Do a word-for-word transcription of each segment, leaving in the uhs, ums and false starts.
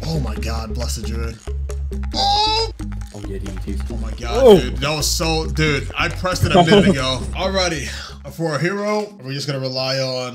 Oh my god, blessed druid. Oh! Oh yeah, D Ts. Oh my god, Oh. dude. That was so... Dude, I pressed it a minute ago. Alrighty. For our hero, we're just gonna rely on...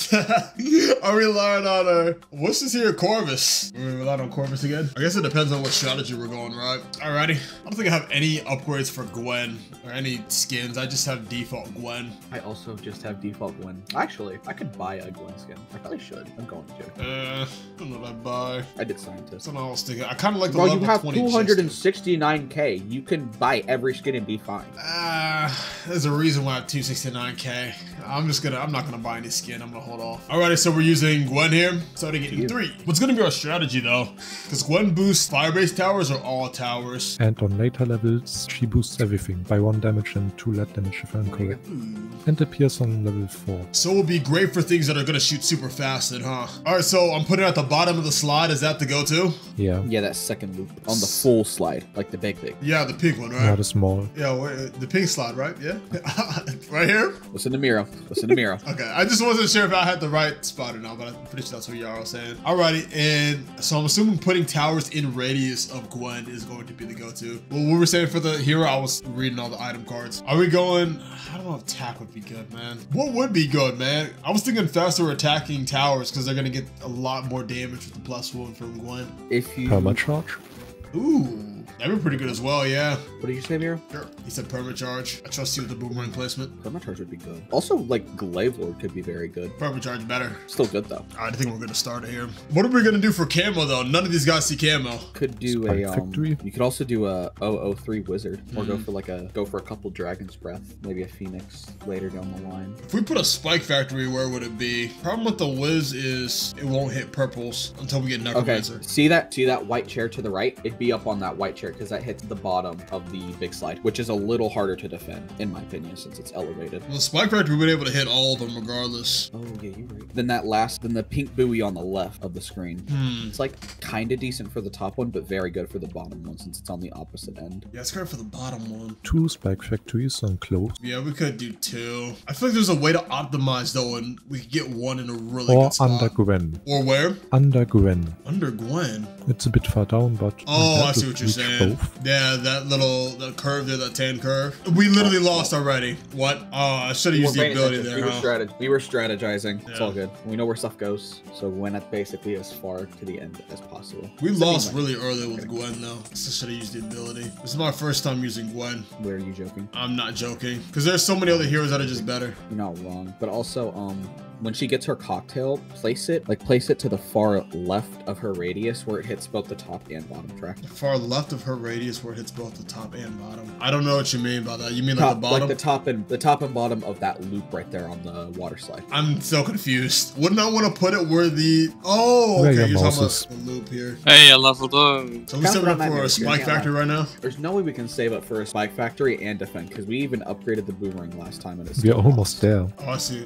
Are we relying on our... What's this here? Corvus. Are we relying on Corvus again? I guess it depends on what strategy we're going, right? Alrighty. I don't think I have any upgrades for Gwen or any skins. I just have default Gwen. I also just have default Gwen. Actually, I could buy a Gwen skin. I probably should. I'm going to. Uh, I don't know what I buy. I did Scientist. That's what I was thinking. I kind of like the Bro, level you have twenty two hundred sixty-nine K. You can buy every skin and be fine. Ah, uh, there's a reason why I have two sixty-nine K. I'm just gonna, I'm not gonna buy any skin. I'm gonna hold off. Alrighty, so we're using Gwen here. Starting it in three. What's gonna be our strategy though? Because Gwen boosts fire-based towers or all towers. And on later levels, she boosts everything by one damage and two lead damage if I'm correct. And appears on level four. So it will be great for things that are gonna shoot super fast then, huh? Alright, so I'm putting it at the bottom of the slide. Is that the go-to? Yeah. Yeah, that second loop. On the full slide. Like the big big. Yeah, the pink one, right? Not a small. Yeah, wait, the pink slide, right? Yeah? Right here? What's in the mirror? What's in the mirror? Okay, I just wasn't sure if I had the right spot or not, but I'm pretty sure that's what y'all are saying. Alrighty, and so I'm assuming putting towers in radius of Gwen is going to be the go-to. Well, what we're saying for the hero, I was reading all the item cards. Are we going... I don't know if attack would be good, man. What would be good, man? I was thinking faster attacking towers because they're going to get a lot more damage with the plus one from Gwen. If you... Perma charge? Ooh. That'd be pretty good as well, yeah. What did you say, Miro? Sure. He said permacharge. I trust you with the boomerang placement. Permacharge would be good. Also, like, Glaive Lord could be very good. Permacharge better. Still good, though. I think we're gonna start it here. What are we gonna do for camo, though? None of these guys see camo. Could do Spike a, um... Factory? You could also do a oh oh three Wizard. Or Mm. go for, like, a... Go for a couple Dragon's Breath. Maybe a Phoenix later down the line. If we put a Spike Factory, where would it be? Problem with the Wiz is it won't hit purples until we get Okay, Necromancer. see that see that white chair to the right? It'd be up on that white chair because that hits the bottom of the big slide, which is a little harder to defend, in my opinion, since it's elevated. Well, the Spike Factory, we've been able to hit all of them regardless. Oh, yeah, you're right. Then that last, then the pink buoy on the left of the screen. Hmm. It's like kind of decent for the top one, but very good for the bottom one since it's on the opposite end. Yeah, it's great for the bottom one. Two Spike Factories on close. Yeah, we could do two. I feel like there's a way to optimize, though, and we could get one in a really Or good spot. under Gwen. Or where? Under Gwen. Under Gwen. It's a bit far down, but... Oh, I that see would what you're reach saying. both. Yeah, that little that curve there, that tan curve. We literally lost already. What? Oh, I should have We used were the paying ability attention. there, We were, huh? strateg we were strategizing. It's Yeah. all good. We know where stuff goes, so we went at basically as far to the end as possible. We Doesn't lost mean really early with Gwen, though. I should have used the ability. This is my first time using Gwen. much. Where are you joking? I'm not joking. Because there's so many other heroes that are just better. You're not wrong. But also, um, when she gets her cocktail, place it, like place it to the far left of her radius where it hits both the top and bottom track. Far left of her radius where it hits both the top and bottom. I don't know what you mean by that. You mean like Top, the bottom? like the top and the top and bottom of that loop right there on the water slide. I'm so confused. Wouldn't I want to put it where the... Oh, Where okay. your You're talking mouse about the loop here. Hey, I leveled up. So we Count set it up on for that a Spike mirror. Factory right now? There's no way we can save up for a spike factory and defend because we even upgraded the boomerang last time and it's We are still almost there. Oh, I see.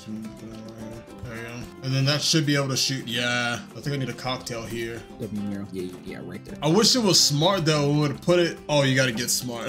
There you go. And then that should be able to shoot. Yeah. I think I need a cocktail here. W Miro. Yeah, yeah, right there. I wish it was smart though. We would put it. Oh, you gotta get smart.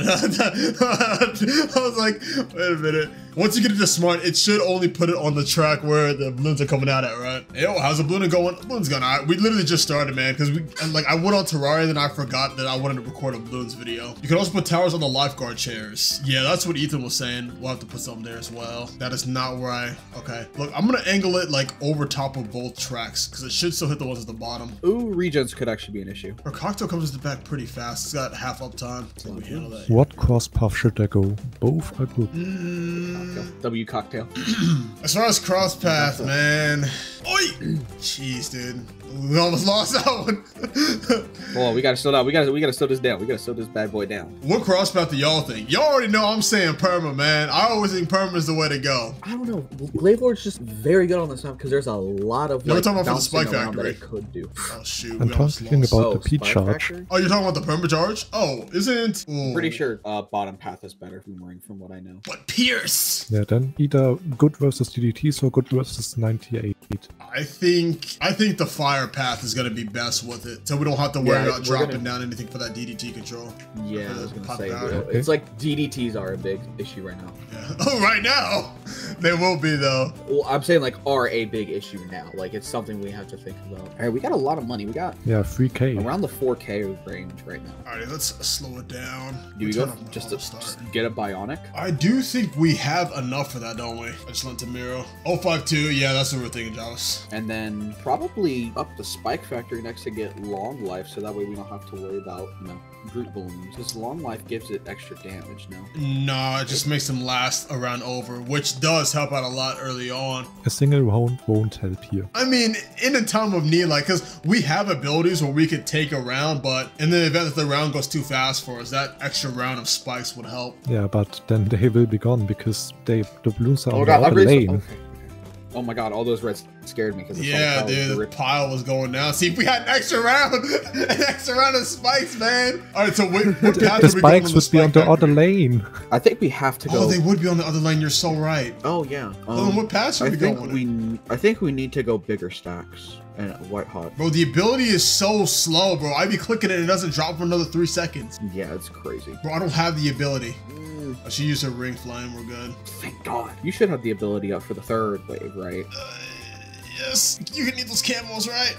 I was like, wait a minute. Once you get it to smart, it should only put it on the track where the balloons are coming out at, right? Yo, how's the balloon going? Balloon's going alright. We literally just started, man, because we and like I went on Terraria and then I forgot that I wanted to record a balloons video. You can also put towers on the lifeguard chairs. Yeah, that's what Ethan was saying. We'll have to put something there as well. That is not where I. Okay, look, I'm gonna angle it like over top of both tracks because it should still hit the ones at the bottom. Ooh, regens could actually be an issue. Our cocktail comes to the back pretty fast. It's got half uptime. So we handle that. What cross path should I go? Both are good. Mm, Cocktail. W cocktail. as far as cross path, man. Oi! Jeez, dude. We almost lost that one. Well, we gotta slow down. We gotta we gotta slow this down. We gotta slow this bad boy down. What cross path do y'all think? Y'all already know I'm saying perma, man. I always think perma is the way to go. I don't know. Glaive Lord's just very good on this map because there's a lot of No, we're like, talking about for the bouncing Spike around that Factory. it could do. Oh shoot, I'm we almost talking lost. about Oh, the P Spike charge. Factory? Oh, you're talking about the perma charge? Oh, isn't? Ooh. Pretty sure uh, bottom path is better boomerang from what I know. But Pierce. Yeah, then either good versus D D Ts or good versus ninety-eight. I think I think the fire path is gonna be best with it, so we don't have to worry Yeah, about we're dropping gonna- down anything for that D D T control. Yeah, Uh, I was gonna pop say, it out. bro, it's like D D Ts are a big issue right now. Yeah. Oh, right now they will be though. Well, I'm saying like are a big issue now. Like it's something we have to think about. All right, we got a lot of money. We got Yeah, three K. around the four K range right now. All right, let's slow it down. Do we Turn go off my just to auto start. just get a bionic? I do think we have enough for that, don't we? I just lent to Miro. oh five two, yeah, that's what we're thinking, Jarvis. And then probably up the spike factory next to get long life, so that way we don't have to worry about, you know, group balloons. Because long life gives it extra damage now. No, it just makes them last a round over, which does help out a lot early on. A single round won't help here. I mean, in a time of need, like, because we have abilities where we could take a round, but in the event that the round goes too fast for us, that extra round of spikes would help. Yeah, but then they will be gone because they the balloons are Oh on god, the I other raised lane. okay, okay. Oh my god, all those reds scared me because Yeah, dude, the pile was going down. See, if we had an extra round, an extra round of spikes, man. All right, so what, what path The are we going spikes on would be on the spike other factory? lane. I think we have to go. Oh, they would be on the other lane. You're so right. Oh yeah. Well, then Um, what path should I we think go on? we I think we need to go bigger stacks and white hot. Bro, the ability is so slow, bro. I be clicking it and it doesn't drop for another three seconds. Yeah, it's crazy. Bro, I don't have the ability. Mm, I should use her ring flame. We're good. thank God. You should have the ability up for the third wave, right? Uh, yes, you can need those camos, right?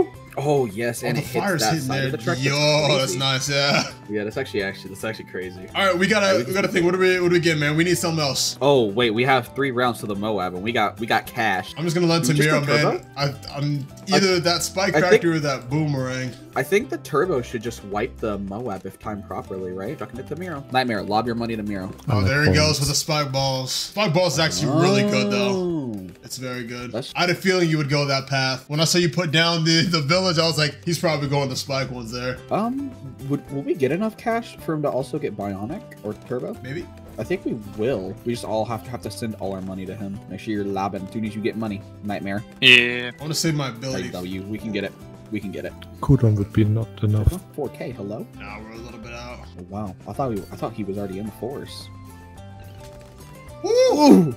Oh yes, and oh, it the hits fire's that hitting side there. of the track. Yo, that's crazy. nice. Yeah. Yeah, that's actually actually that's actually crazy. All right, we gotta Alright, we we gotta think. What do we what do we get, man? We need something else. Oh wait, we have three rounds to the Moab, and we got we got cash. I'm just gonna let Do we just Tamira, go turbo? man. I, I'm either that spike I factory think- or that boomerang. I think the turbo should just wipe the Moab if timed properly, right? Chucking it to Miro. Nightmare, lob your money to Miro. Oh, I there he like goes bones. with the spike balls. Spike balls is actually really good though. Oh. It's very good. That's- I had a feeling you would go that path. When I saw you put down the, the village, I was like, he's probably going the spike ones there. Um, would will we get enough cash for him to also get bionic or turbo? Maybe. I think we will. We just all have to have to send all our money to him. Make sure you're lobbing. As soon as you get money, Nightmare. Yeah. I want to save my ability. W. We can get it. We can get it. Cooldown would be not enough. four K. Hello. Now we're a little bit out. Oh, wow. I thought we. I thought he was already in the force. Woo!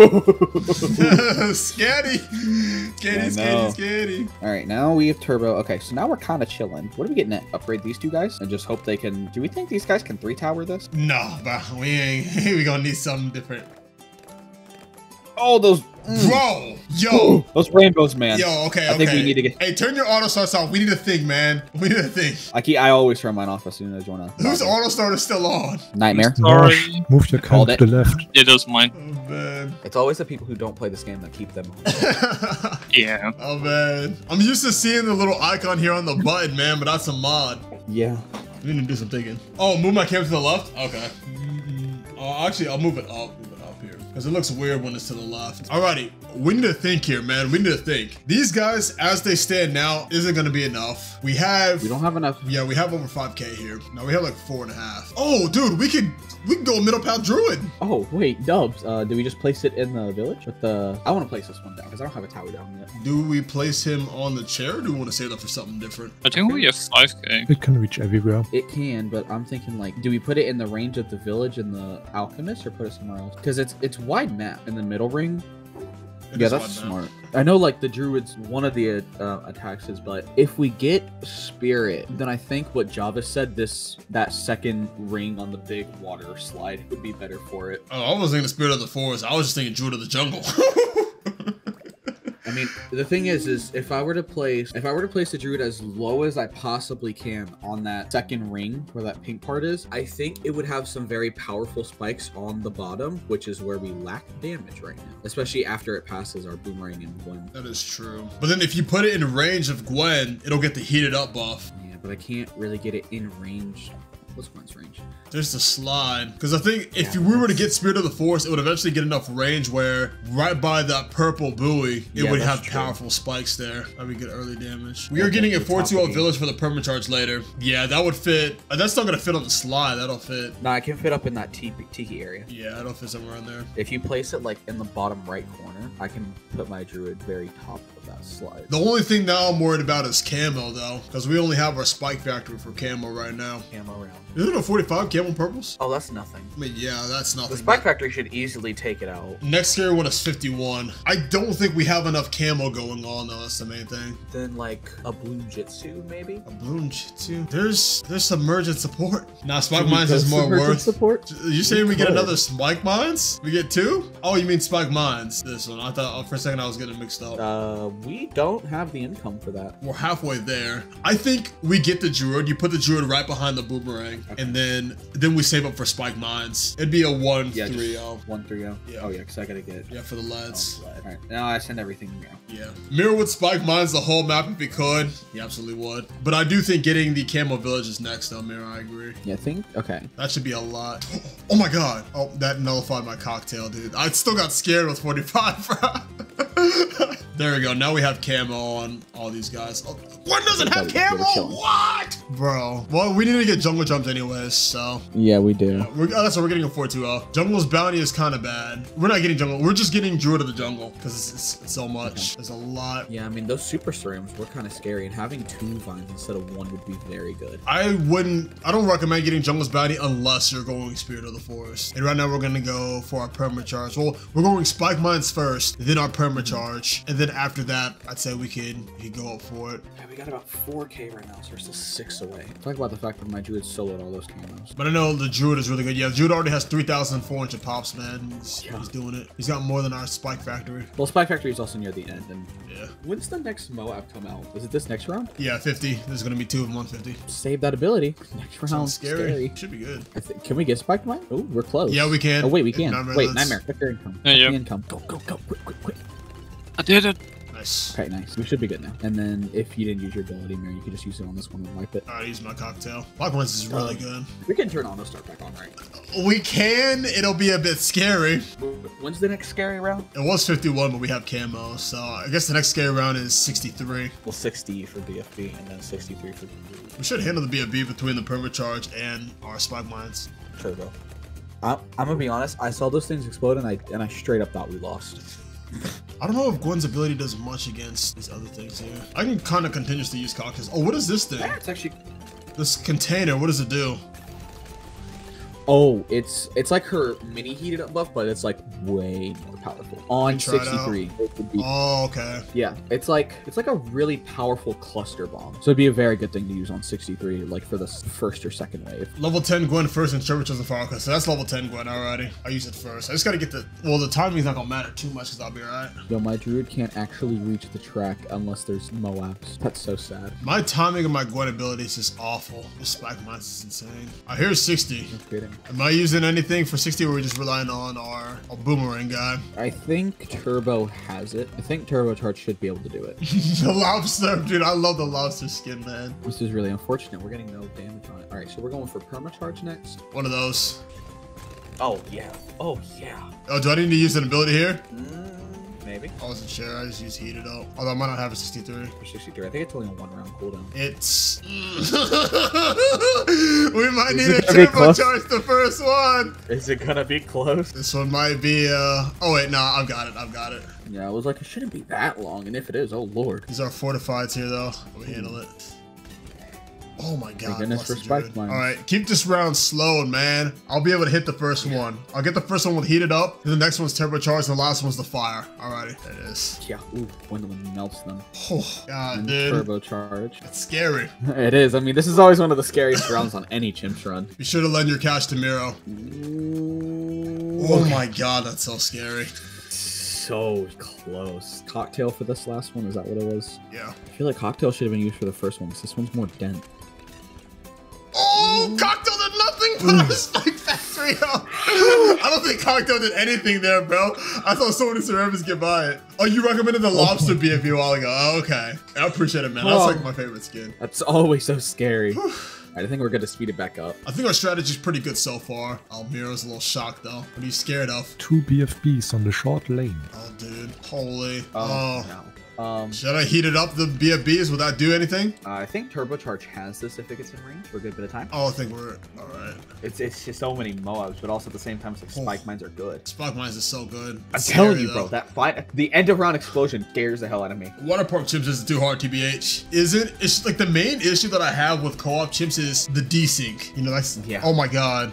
Scatty. Scatty, I scatty, know. scatty. All right, now we have turbo. Okay, so now we're kind of chilling. What are we getting at? Upgrade these two guys and just hope they can. Do we think these guys can three tower this? No, but we ain't. We gonna need something different. Oh, those. mm. Bro, yo. Those rainbows, man. Yo, okay, I okay. think we need to get. Hey, turn your auto starts off. We need a thing, man. We need a thing. I keep. I always turn mine off as soon as you wanna. Whose auto starter still on? Nightmare. Sorry. Marsh, move your Called camp to it. the left. It was mine. Oh man. It's always the people who don't play this game that keep them on. Yeah. Oh man. I'm used to seeing the little icon here on the button, man, but that's a mod. Yeah. We need to do some thinking. Oh, move my camera to the left? Okay. Oh, actually, I'll move it up. Move it up here. Because it looks weird when it's to the left. Alrighty. We need to think here, man. We need to think. These guys, as they stand now, isn't going to be enough. We have... We don't have enough. Yeah, we have over five K here. Now we have like four and a half. Oh, dude, we could... We can go middle path druid. Oh wait, Dubs. Uh, do we just place it in the village with the? I want to place this one down because I don't have a tower down yet. Do we place him on the chair or do we want to save that for something different? I think we have five K. It can reach everywhere. It can, but I'm thinking like, do we put it in the range of the village and the alchemist, or put it somewhere else? Because it's it's wide map in the middle ring. It Yeah, is that's wide map. smart. I know like the druids, one of the uh, attacks is, but if we get spirit, then I think what Java said, this that second ring on the big water slide would be better for it. Oh, I wasn't thinking the spirit of the forest. I was just thinking druid of the jungle. I mean, the thing is, is if I were to place, if I were to place the druid as low as I possibly can on that second ring where that pink part is, I think it would have some very powerful spikes on the bottom, which is where we lack damage right now, especially after it passes our boomerang and Gwen. That is true. But then if you put it in range of Gwen, it'll get the heated up buff. Yeah, but I can't really get it in range. What's Gwen's range? There's the slide. Because I think if Yeah, we were to that's- get Spirit of the Force, it would eventually get enough range where right by that purple buoy, it Yeah, would that's have true. powerful spikes there. That would get early damage. We Yeah, are getting a that's the top four two of oh the village for the perma charge later. Yeah, that would fit. uh, That's not going to fit on the slide. That'll fit. Nah, I can fit up in that tiki, tiki area. Yeah, that'll fit somewhere in there. If you place it like in the bottom right corner, I can put my druid very top of that slide. The only thing now I'm worried about is camo, though. Because we only have our spike factory for camo right now. Camo round. Isn't it a forty-five camo purples? Oh, that's nothing. I mean, yeah, that's nothing. The Spike Factory should easily take it out. Next scary one is fifty-one. I don't think we have enough camo going on though. That's the main thing. Then like a bloon jitsu maybe. A bloon jitsu. There's there's submergent support. Nah, spike mines is more worth. Support? You saying we, we get another spike mines? We get two? Oh, you mean spike mines? This one. I thought oh, for a second I was getting mixed up. Uh, we don't have the income for that. We're halfway there. I think we get the druid. You put the druid right behind the boomerang, okay. and then then we save up for spike mines. It'd be a one yeah, three oh. One three oh. Yeah. Oh yeah, because I gotta get. Yeah, for the lads. Oh, all right. Now I send everything here. Yeah. Mirror would spike mines the whole map if we could. He absolutely would. But I do think getting the camo village is next though, Mirror. I agree. Yeah, I think. Okay. That should be a lot. Oh my god. Oh, that nullified my cocktail, dude. I still got scared with forty-five, bro. There we go. Now we have camo on all these guys. Oh, one doesn't have camo? What? Bro. Well, we need to get jungle jumps anyways, so. Yeah, we do. Yeah, we're, oh, that's what we're getting a four two oh. Jungle's bounty is kind of bad. We're not getting jungle. We're just getting druid of the jungle because it's, it's, it's so much. Okay. There's a lot. Yeah, I mean, those super serums were kind of scary, and having two vines instead of one would be very good. I wouldn't, I don't recommend getting jungle's bounty unless you're going spirit of the forest. And right now we're going to go for our perma charge. Well, we're going spike mines first, then our perma charge. And then after that, I'd say we could, we could go up for it. Yeah, we got about four K right now, so we're still six away. Talk about the fact that my druid soloed all those camos. But I know the druid is really good. Yeah, the druid already has three thousand four hundred pops, man. He's, yeah. he's doing it. He's got more than our spike factory. Well, spike factory is also near the end. And yeah. When's the next Moab come out? Is it this next round? Yeah, fifty. There's going to be two of one fifty. Save that ability. Next round. Scary. scary. Should be good. I think, can we get spike mine? Oh, we're close. Yeah, we can. Oh, wait, we can. Nightmare, wait, let's... Nightmare. Pick their income. Yeah, yeah. The income. Go, go, go. Quick, quick, quick. I did it. Nice. Okay, nice. We should be good now. And then if you didn't use your ability, Mary, you could just use it on this one and wipe it. All right, use my cocktail. Blockwinds is really uh, good. We can turn auto start back on, right? We can. It'll be a bit scary. When's the next scary round? It was fifty-one, but we have camo. So I guess the next scary round is sixty-three. Well, sixty for B F B and then sixty-three for B F B. We should handle the B F B between the permacharge and our spike mines. Turbo. I'm, I'm gonna be honest. I saw those things explode and I and I straight up thought we lost. I don't know if Gwen's ability does much against these other things here. I can kind of continuously use cocktails. Oh, what is this thing? Yeah, it's actually... This container, what does it do? Oh, it's it's like her mini heated up buff, but it's like way more powerful. On sixty-three. It would be, oh, okay. Yeah, it's like it's like a really powerful cluster bomb. So it'd be a very good thing to use on sixty-three, like for the first or second wave. Level ten Gwen first and Turbocharge the fire. Okay, so that's level ten Gwen already. I use it first. I just gotta get the well. The timing's not gonna matter too much because I'll be alright. Yo, my druid can't actually reach the track unless there's Moabs. That's so sad. My timing of my Gwen ability is just awful. The spike mines is insane. I hear sixty. That's kidding. Am I using anything for sixty or are we just relying on our, our boomerang guy? I think Turbo has it. I think Turbocharge should be able to do it. The lobster, dude. I love the lobster skin, man. This is really unfortunate. We're getting no damage on it. All right, so we're going for permacharge next. One of those. Oh, yeah. Oh, yeah. Oh, do I need to use an ability here? Mm, maybe. I wasn't sure. I just used heated up. Although I might not have a sixty-three. For sixty-three. I think it's only a one round cooldown. It's... we might need to turbocharge the first one. Is it gonna be close? This one might be, uh... Oh, wait. No, I've got it. I've got it. Yeah, I was like, it shouldn't be that long. And if it is, oh, Lord. These are fortifieds here, though. We handle it. Oh my god. Goodness for spike mines. All right, keep this round slow, man. I'll be able to hit the first yeah. one. I'll get the first one with heated up, and the next one's turbocharged, and the last one's the fire. Alrighty, there it is. Yeah, ooh, Gwendolyn melts them. Oh god, and dude. Turbocharge. It's scary. It is. I mean, this is always one of the scariest rounds on any Chimps run. Be sure to lend your cash to Miro. Ooh. Oh my god, that's so scary. So close. Cocktail for this last one, is that what it was? Yeah. I feel like cocktail should have been used for the first one, because this one's more dent. Oh, Cocktail did nothing but a spike factory up. I don't think Cocktail did anything there, bro. I saw so many ceramics get by it. Oh, you recommended the lobster B F B a while ago. Oh, okay. I appreciate it, man. That's like my favorite skin. That's always so scary. I think we're going to speed it back up. I think our strategy's pretty good so far. Almira's a little shocked, though. What are you scared of? Two B F Bs on the short lane. Oh, dude. Holy. Oh, oh. no. Um, Should I heat it up the B F Bs? Will that do anything? uh, I think turbocharge has this if it gets in range for a good bit of time. Oh, I think we're all right. It's it's just so many Moabs, but also at the same time, it's like Oh. spike mines are good. Spike mines is so good. I'm It's telling scary, you, though. bro, that fight, the end of round explosion scares the hell out of me. Water park chimps isn't too hard, T B H. Is it? It's like the main issue that I have with co-op chimps is the desync. You know, that's Yeah. Oh my god.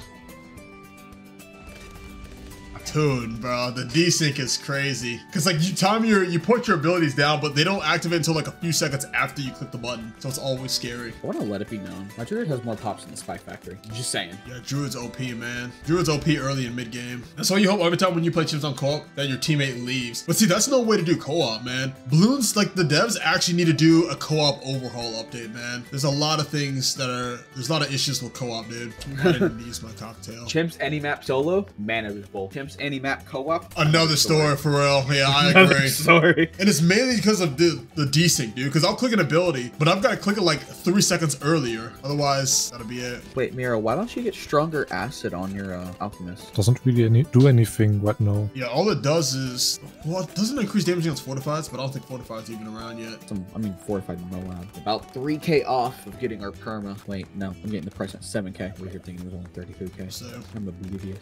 Dude, bro, the desync is crazy. Cause like you time your you put your abilities down, but they don't activate until like a few seconds after you click the button. So it's always scary. I want to let it be known. My Druid has more pops than the Spike Factory. Just saying. Yeah, Druid's O P, man. Druid's O P early and mid game. That's why you hope every time when you play chimps on co-op that your teammate leaves. But see, that's no way to do co-op, man. Bloons, like the devs actually need to do a co-op overhaul update, man. There's a lot of things that are, there's a lot of issues with co-op, dude. I didn't use my cocktail. Chimps any map solo, manager's bowl. Chimps any map co-op. Another story for real. Yeah, I agree. Sorry. And it's mainly because of the, the desync, dude. Because I'll click an ability, but I've got to click it like three seconds earlier. Otherwise, that'll be it. Wait, Mira, why don't you get stronger acid on your uh, alchemist? Doesn't really any do anything right now. Yeah, all it does is, well, it doesn't increase damage against fortifieds, but I don't think fortified's even around yet. Some, I mean, fortified Moab. About three K off of getting our perma. Wait, no, I'm getting the price at seven K. We're here thinking it was only thirty-two K. So. I'm oblivious.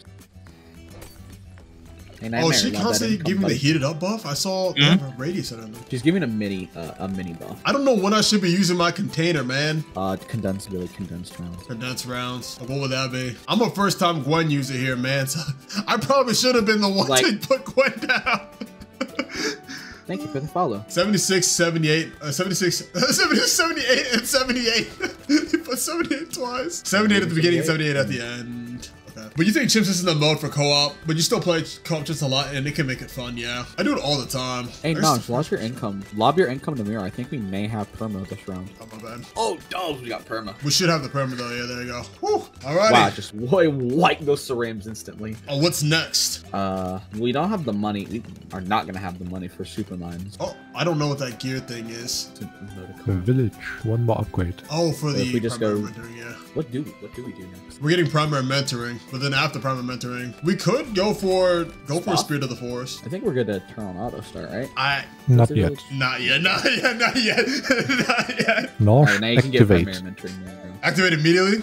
Hey, Oh, Nightmare, she love that constantly income, giving the buddy. heated up buff? I saw they have a radius at them. She's giving a mini, uh, a mini buff. I don't know when I should be using my container, man. Uh, condensed, really condensed rounds. Condensed rounds. What would that be? I'm a first time Gwen user here, man. So I probably should have been the one Like- to put Gwen down. Thank you for the follow. seventy-six, seventy-eight, uh, seventy-six, seventy-eight, and seventy-eight. You put seventy-eight twice. seventy-eight at the beginning and seventy-eight at the end. Okay. But you think Chimps isn't the mode for co-op, but you still play co-op just a lot and it can make it fun, yeah. I do it all the time. Hey, I no, used to- lost your income. Lob your income to Mira. I think we may have perma this round. Oh, my bad. Oh, dubs, we got perma. We should have the perma though, yeah, there you go. Whew. Alrighty. Wow, just wipe those cerams instantly. Oh, what's next? Uh, we don't have the money. We are not gonna have the money for super mines. Oh, I don't know what that gear thing is. To load a The village, one more upgrade. Oh, for the If we just primary go- mentoring, yeah. What do we? What do we do next? We're getting primary mentoring, but then after primary mentoring, we could go for go for Stop. Spirit of the Forest. I think we're gonna turn on auto start, right? I Not the yet. village? not yet, not yet, not yet, not yet. North, Alright, now you can get activate. primary mentoring. There. Activate immediately.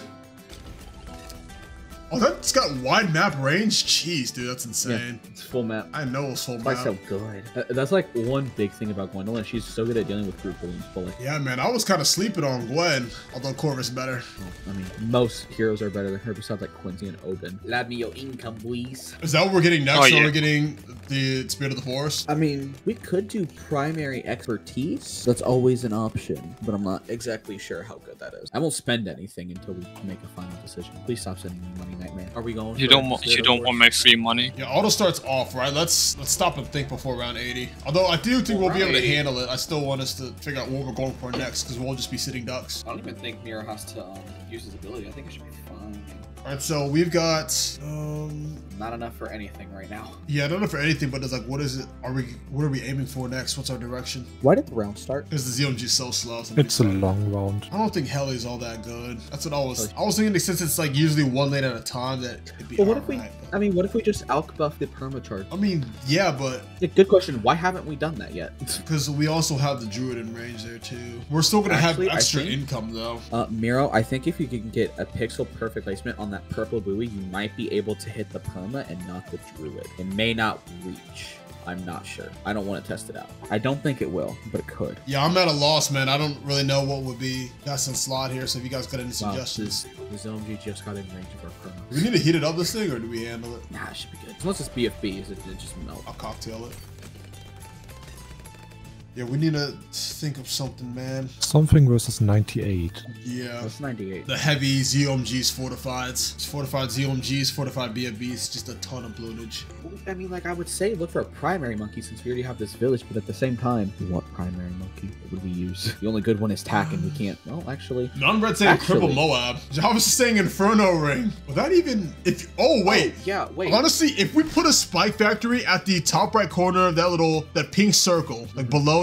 Oh, that's got wide map range. Jeez, dude, that's insane. It's full map. I know it's full That's why map. it's so good. Uh, That's like one big thing about Gwendolyn. She's so good at dealing with group balloons fully. Yeah, man, I was kind of sleeping on Gwen, although Corvus better. Well, I mean, most heroes are better than her besides like Quincy and Oben. Lad me your income, boys. Is that what we're getting next? Oh, Or yeah. we're getting the Spirit of the Forest? I mean, we could do primary expertise. That's always an option, but I'm not exactly sure how good that is. I won't spend anything until we make a final decision. Please stop sending me money, Nightmare. Are we going? You for don't want Spirit you of don't the want my free money. Yeah, auto starts off, right? Let's let's stop and think before round eighty. Although I do think we'll be able to Alright. handle it. I still want us to figure out what we're going for next, because we'll just be sitting ducks. I don't even think Mira has to um, use his ability. I think it should be fine. All right, so we've got um Not enough for anything right now. yeah, I don't know for anything, but it's like, what is it? Are we what are we aiming for next? What's our direction? Why did the round start? Because the Z M G is so slow. so It's a maybe- long round. I don't think Heli's all that good. That's what I was. I was thinking that since it's like usually one lane at a time, that it'd be Well, what if we? alright, but- I mean, what if we just alch buff the perma charge? I mean, yeah, but Yeah, good question. Why haven't we done that yet? because we also have the Druid in range there too. We're still gonna Actually, I have extra think- income though. Uh, Miro, I think if you can get a pixel perfect placement on that purple buoy, you might be able to hit the perma and not the druid. It may not reach. I'm not sure. I don't want to test it out. I don't think it will, but it could. Yeah, I'm at a loss, man. I don't really know what would be best in slot here. So if you guys got any Wow, suggestions, this, this O M G just got in range of our perma. do we need to heat it up this thing or do we handle it? Nah, it should be good. Once it's B F Bs, it, it just melt. I'll cocktail it. Yeah, we need to think of something, man. Something versus ninety-eight. Yeah. That's ninety-eight. The heavy Z O M Gs fortifieds. It's fortified Z O M Gs, fortified B F Bs, just a ton of bloonage. I mean, like, I would say look for a primary monkey since we already have this village, but at the same time, what primary monkey would we use? The only good one is Tack, and we can't. Well, actually, Non-red saying Actually- cripple Moab. Java's saying Inferno Ring. Would that even... if? Oh, wait. Oh, yeah, wait. Honestly, if we put a spike factory at the top right corner of that little, that pink circle, like below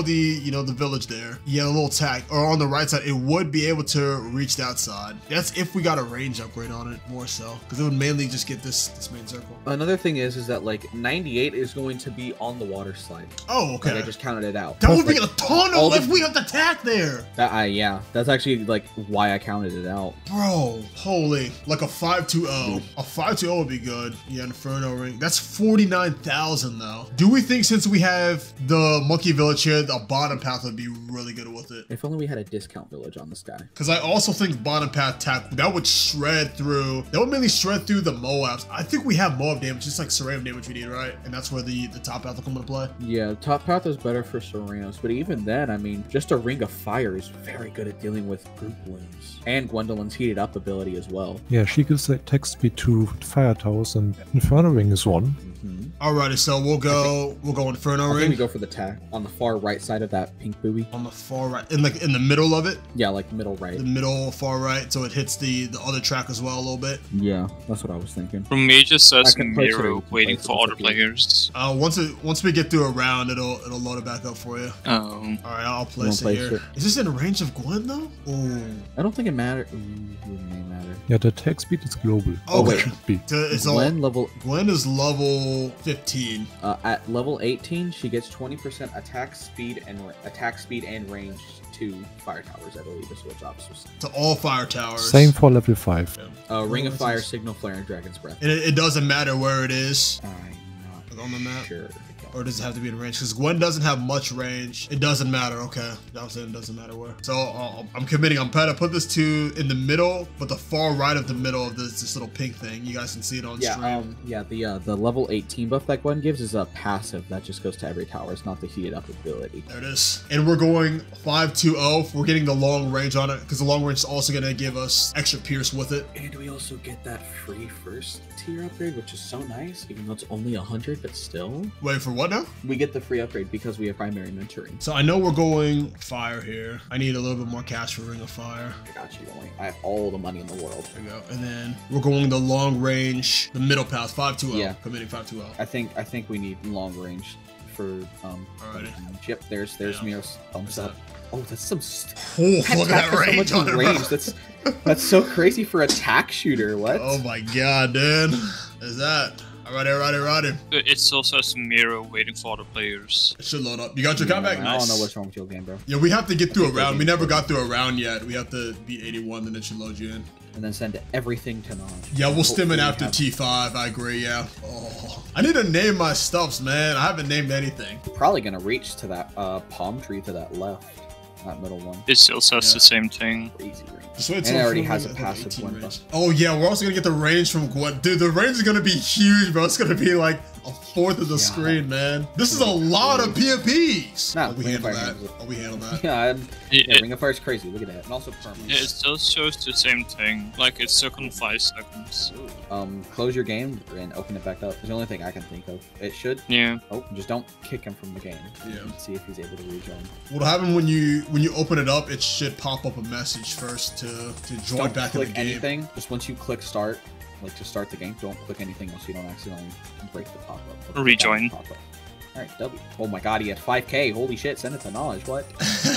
the, you know, the village there. Yeah, a little tack. Or on the right side, it would be able to reach that side. That's if we got a range upgrade on it, more so. Because it would mainly just get this, this main circle. Another thing is, is that like ninety-eight is going to be on the water slide. Oh, okay. Like, I just counted it out. That would like, be a ton of if we have the tack there. That, uh, yeah, that's actually like why I counted it out. Bro, holy, like a five two zero. A five two zero would be good. Yeah, Inferno ring. That's forty-nine thousand though. Do we think since we have the monkey village here, the bottom path would be really good with it? If only we had a discount village on this guy. Because I also think bottom path tack, that would shred through, that would mainly shred through the Moabs. I think we have Moab damage, just like Saram damage we need, right? And that's where the, the top path will come into play. Yeah, top path is better for Serenos, but even then, I mean, just a Ring of Fire is very good at dealing with group wounds. And Gwendolyn's heated up ability as well. Yeah, she gives attack speed to fire towers, and Inferno Ring is one. Mm-hmm. Alrighty, so we'll go, think, we'll go Inferno I ring. think we go for the tack on the far right side of that pink booby. On the far right, in like in the middle of it. Yeah, like middle right. The middle far right, so it hits the the other track as well a little bit. Yeah, that's what I was thinking. For me, it just says Miro Miro waiting for other players. Uh, once it once we get through a round, it'll it'll load it back up for you. Oh. All right, I'll place it place here. it. Is this in range of Gwen though? Ooh. I don't think it matters. It may matter. Yeah, the attack speed is global. Oh, Or wait. should be. So it's Gwen all, level Gwen is level fifteen. uh, at level eighteen, she gets twenty percent attack speed and attack speed and range to fire towers. I believe is what jobs was. To all fire towers. Same for level five. Yeah. Uh, Ring Oh, of this Fire, is- Signal Flare, and Dragon's Breath. And it, it doesn't matter where it is. I'm Like not on the map? sure. Or does it have to be in range? Because Gwen doesn't have much range. It doesn't matter. Okay. That was saying it doesn't matter where. So uh, I'm committing. I'm trying to put this to in the middle, but the far right of the middle of this, this little pink thing. You guys can see it on Yeah, stream. um, yeah. The uh, the level eighteen buff that Gwen gives is a passive that just goes to every tower. It's not the heated up ability. There it is. And we're going five two zero. We're getting the long range on it because the long range is also going to give us extra pierce with it. And we also get that free first tier upgrade, which is so nice, even though it's only one hundred, but still. Wait, for what now? We get the free upgrade because we have primary mentoring. So I know we're going fire here. I need a little bit more cash for Ring of Fire. I got you, don't worry. I have all the money in the world. There we go. And then we're going the long range, the middle path, five two zero. Yeah. Committing five two zero. I think I think we need long range for um. Alrighty. Yep, there's there's Yeah. Miro's thumbs up. Oh, that's some. St- Oh, look at that Attack has range so on much it, range. bro. That's that's so crazy for a tack shooter. What? Oh my god, dude. Is that? Alrighty, alrighty, alrighty. It still says Miro waiting for other players. It should load up. You got your comeback? I Nice. don't know what's wrong with your game, bro. Yeah, we have to get through a think they round. We do. never got through a round yet. We have to beat eighty-one, then it should load you in. And then send everything to Naj. Yeah, we'll stim it Hopefully after have- T five. I agree, yeah. Oh, I need to name my stuffs, man. I haven't named anything. Probably gonna reach to that uh palm tree to that left, that middle one. It still says Yeah. the same thing. Crazy range. Just wait And till it already Flume has a like passive eighteen one range. buff. Oh yeah, we're also gonna get the range from Gwen. Dude, the range is gonna be huge, bro. It's gonna be like a fourth of the Yeah. screen, man. This is a lot of P F Ps. Nah, oh, we Ring of handle Fire that. handles it. Oh, we handle that. Yeah, I'm, It, yeah, it, Ring of Fire is crazy. Look at that, and also permanent. it still shows the same thing. Like it's stuck on five seconds. Um, close your game and open it back up. It's the only thing I can think of. It should. Yeah. Oh, just don't kick him from the game. Yeah. And see if he's able to rejoin. What'll happen when you when you open it up? It should pop up a message first to to join Don't back in the click game. anything. Just once you click start, like to start the game, don't click anything else so you don't accidentally break the pop up. Rejoin. Pop up. All right, W. Oh my God, he had five K. Holy shit! Send it to Knowledge. What?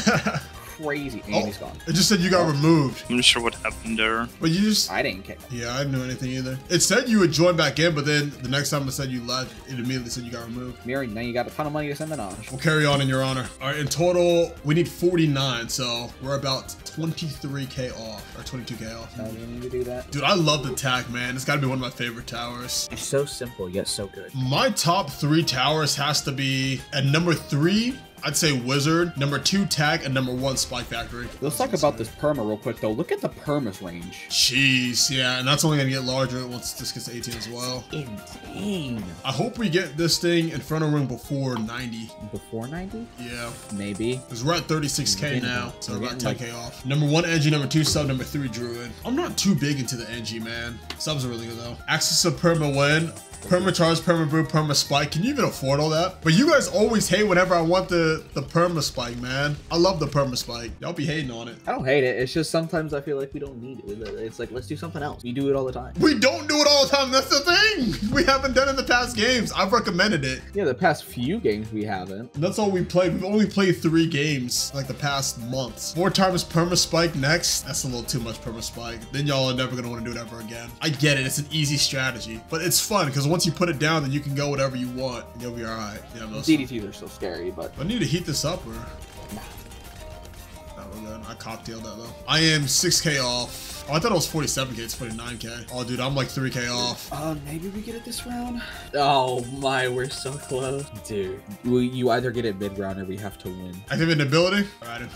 Crazy. And Oh. he's gone. It just said you got removed, I'm not sure what happened there. but you just. I didn't kick. Yeah, I didn't know anything either. It said you would join back in, but then the next time it said you left, it immediately said you got removed. Miri, now you got a ton of money to send to Knowledge. We'll carry on in your honor. All right, in total, we need forty-nine, so we're about twenty-three K off, or twenty-two K off. Uh, you need to do that. Dude, I love the tack, man. It's gotta be one of my favorite towers. It's so simple yet so good. My top three towers has to be at number three, I'd say Wizard, number two Tag, and number one Spike Factory. Let's talk about this perma real quick though. Look at the perma's range. Jeez, yeah, and that's only gonna get larger once this gets to eighteen as well. Insane. I hope we get this thing in front of ring before ninety. Before ninety? Yeah, Maybe. because we're at thirty-six K Getting- now, so we're we're about getting, ten K off. Number one Engie, number two Sub, number three Druid. I'm not too big into the Engie, man. Subs are really good though. Access to Perma Win. Perma Charge, Perma Brew, Perma Spike. Can you even afford all that? But you guys always hate whenever I want the the, the perma spike, man. I love the perma spike. Y'all be hating on it. I don't hate it. It's just sometimes I feel like we don't need it. It's like, let's do something else. We do it all the time. We don't do it all the time. That's the thing. We haven't done it in the past games. I've recommended it. Yeah, the past few games we haven't. That's all we played. We've only played three games like the past months. Four times perma spike next. That's a little too much perma spike. Then y'all are never gonna want to do it ever again. I get it. It's an easy strategy, but it's fun because once you put it down, then you can go whatever you want and you'll be all right. Yeah, those D D Ts are still scary, but I need to heat this up or. nah. Not really good. I cocktailed that though. I am six K off. Oh, I thought it was forty-seven K. It's forty-nine K. Oh, dude, I'm like three K off. Uh, maybe we get it this round. Oh my, we're so close, dude. We, you either get it mid round or we have to win. Activate ability. All right.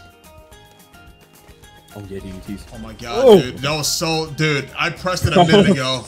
Oh yeah, D D Ts. Oh my god, Oh. dude. That was so, dude. I pressed it a minute ago.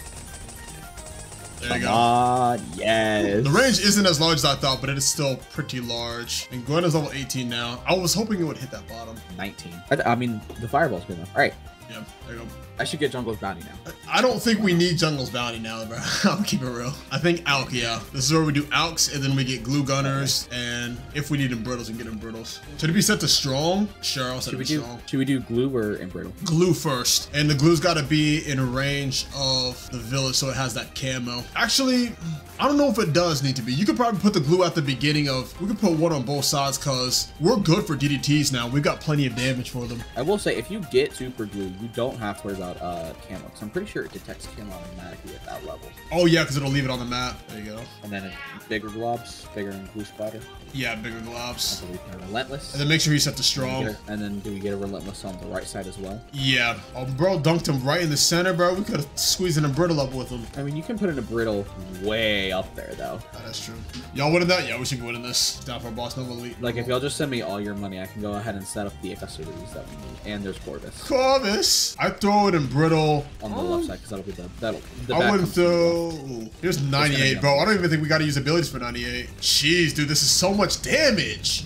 There you Come go. on, yes. The range isn't as large as I thought, but it is still pretty large. And Gwen is level eighteen now. I was hoping it would hit that bottom. nineteen. I, I mean, the fireball's good enough. All right. Yeah, there you go. I should get Jungle's Bounty now. I don't think we need Jungle's Bounty now, bro. I'll keep it real. I think Alk, yeah. This is where we do Alks, and then we get Glue Gunners, and if we need Embrittles, we can get Embrittles. Should it be set to Strong? Sure, I'll set Should it we to do? Strong. Should we do glue or Embrittle? Glue first, and the glue's got to be in range of the village, so it has that camo. Actually, I don't know if it does need to be. You could probably put the glue at the beginning of. We could put one on both sides, cause we're good for D D Ts now. We've got plenty of damage for them. I will say, if you get super glue, you don't have to worry about uh camo. Cause I'm pretty sure it detects camo automatically at that level. Oh yeah, because it'll leave it on the map. There you go. And then bigger globs, bigger and glue splatter. Yeah, bigger globs. I believe they're relentless. And then make sure you set the And, strong. get a- and then do we get a relentless on the right side as well? Yeah. Oh, bro dunked him right in the center, bro. We could have squeezed an Brittle up with him. I mean, you can put in a brittle way up there though. Oh, that's true. Y'all winning that? Yeah, we should be winning this. Down for a boss Nova Elite. Like if y'all just send me all your money, I can go ahead and set up the accessories that we need. And there's Corvus Corvus. I throw it in Brittle. on the left side because that'll be the that'll. The I back wouldn't comes from the throw. left. Ooh, here's ninety-eight, bro. I don't even think we got to use abilities for ninety-eight. Jeez, dude, this is so much damage.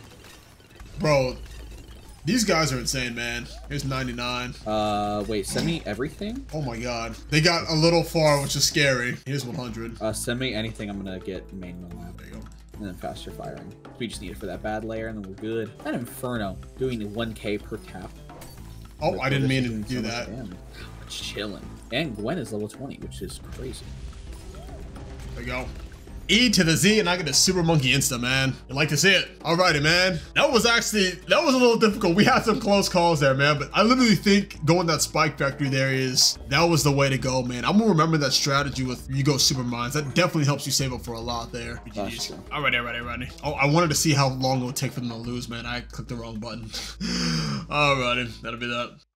Bro, these guys are insane, man. Here's ninety-nine. Uh, wait, send me everything. Oh my god. They got a little far, which is scary. Here's one hundred. Uh, send me anything. I'm gonna get main mill now. There you go. And then faster firing. We just need it for that bad layer, and then we're good. That Inferno doing one K per tap. Oh, I didn't mean to Doing do so much that. damage. It's chilling. And Gwen is level twenty, which is crazy. There you go. E to the Z, and I get a super monkey insta, man. You like to see it? Alrighty, man. That was actually, that was a little difficult. We had some close calls there, man, but I literally think going that spike factory there is, that was the way to go, man. I'm gonna remember that strategy with you go super mines. That definitely helps you save up for a lot there. That's true. Alrighty, alrighty, alrighty. Oh, I wanted to see how long it would take for them to lose, man. I clicked the wrong button. Alrighty, that'll be that.